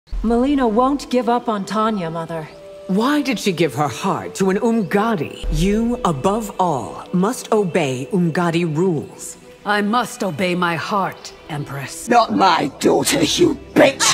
Mileena won't give up on Tanya, Mother. Why did she give her heart to an Umgadi? You, above all, must obey Umgadi rules. I must obey my heart, Empress. Not my daughter, you bitch!